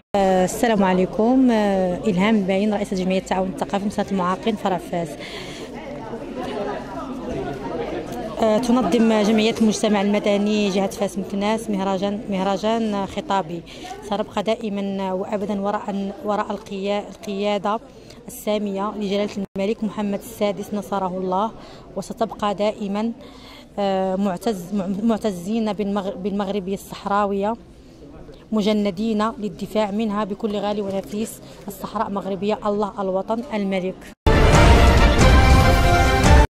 السلام عليكم. إلهام باين، رئيسة جمعية التعاون الثقافي مساعدة المعاقين فرع فاس. تنظم جمعية المجتمع المدني جهة فاس مكناس مهرجان خطابي. سنبقى دائما وأبدا وراء القيادة السامية لجلالة الملك محمد السادس نصره الله، وستبقى دائما معتزين بالمغربية الصحراوية، مجندين للدفاع منها بكل غالي ونفيس. الصحراء مغربية، الله الوطن الملك.